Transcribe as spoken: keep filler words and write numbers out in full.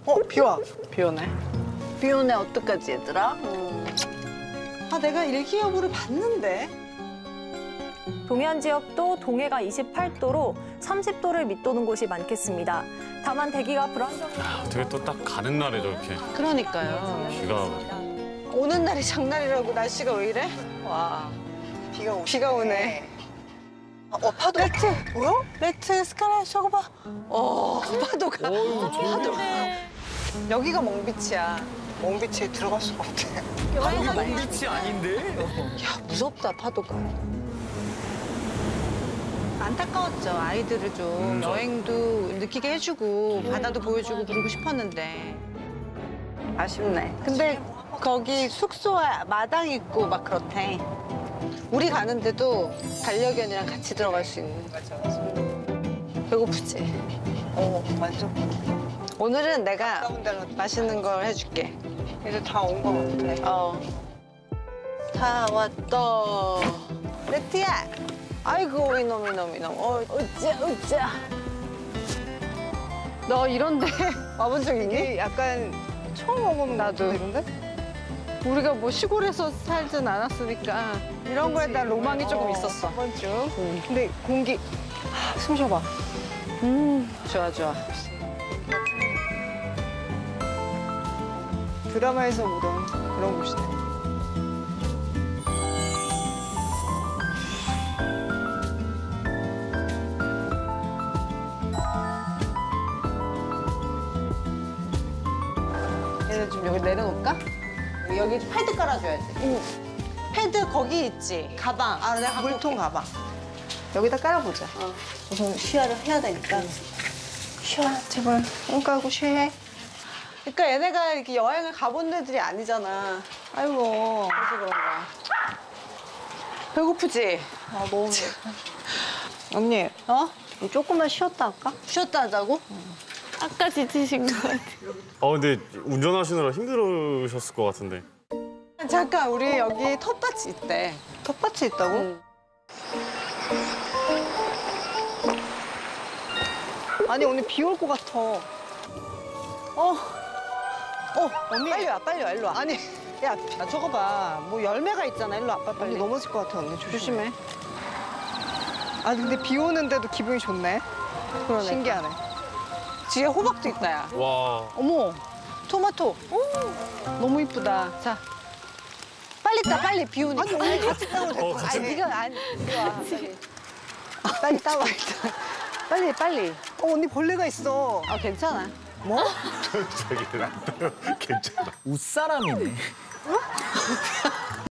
어, 비 와. 비 오네. 비 오네, 어떡하지, 얘들아? 음. 아, 내가 일기예보를 봤는데. 동해안 지역도 동해가 이십팔 도로 삼십 도를 밑도는 곳이 많겠습니다. 다만 대기가 불안정해. 어떻게 또 딱 가는 날에 저렇게 그러니까요. 비가. 오는 날이 장날이라고 날씨가 왜 이래? 와. 비가 오네. 비가 오네. 어, 파도. 레트. 뭐야? 레트, 스카라, 저거 봐. 어, 파도가. 어우, 파도. 여기가 멍비치야. 멍비치에 들어갈 수가 없대. 거기 멍비치 아닌데? 야, 무섭다, 파도가. 안타까웠죠. 아이들을 좀 음, 여행도 느끼게 해주고 바다도 보여주고 그러고 싶었는데. 아쉽네. 근데 거기 숙소와 마당 있고 막 그렇대. 우리 가는데도 반려견이랑 같이 들어갈 수 있는 거죠. 배고프지? 어, 완전. 오늘은 내가 맛있는 걸 해줄게. 이제 다 온 거 같아. 어. 다 왔다. 레트야. 아이고, 이놈, 이놈, 이놈. 어, 으쌰, 으쌰. 너 이런데 와본 적 있니? 이게 약간 처음 와보는 나도. 이런데? 우리가 뭐 시골에서 살진 않았으니까 이런 거에 대한 로망이 조금 있었어. 한 번쯤. 응. 근데 공기, 하, 숨 쉬어봐. 음, 좋아, 좋아. 드라마에서 보던 그런 곳이네. 얘는 좀 여기 내려놓을까? 여기 패드 깔아줘야지. 응. 패드 거기 있지? 가방. 아, 내가 물통 가방. 여기다 깔아보자. 어. 우선 쉬야를 해야 되니까. 응. 쉬어, 제발. 응 깔고 쉬해. 그러니까 얘네가 이렇게 여행을 가본 애들이 아니잖아. 아이고. 그래서 그런가. 배고프지? 아, 너무 배고파. 언니. 어? 조금만 쉬었다 할까? 쉬었다 하자고? 응. 아까 지치신 것 같아요. 아 근데 운전하시느라 힘들으셨을 것 같은데. 잠깐, 우리 여기 텃밭이 있대. 텃밭이 있다고? 응. 아니, 오늘 비 올 것 같아. 어. 어, 언니. 빨리 와, 빨리 와, 일로 와. 아니, 야, 야 저거 봐. 뭐 열매가 있잖아. 일로 와, 빨리. 언니 넘어질 것 같아, 언니. 조심해. 조심해. 아, 근데 비 오는데도 기분이 좋네. 그러네. 신기하네. 뒤에 호박도 있다, 야. 와. 어머, 토마토. 오, 너무 이쁘다. 자, 빨리 따, 빨리 비 오니까. 아니, 언니 같이 따면 될 어, 거야. 같이 아니, 네가 안, 이리 와, 빨리. 빨리 따와, 일단. 빨리, 빨리. 어, 언니 벌레가 있어. 아, 괜찮아. 뭐? 저기 나 괜찮아. 웃사람이네.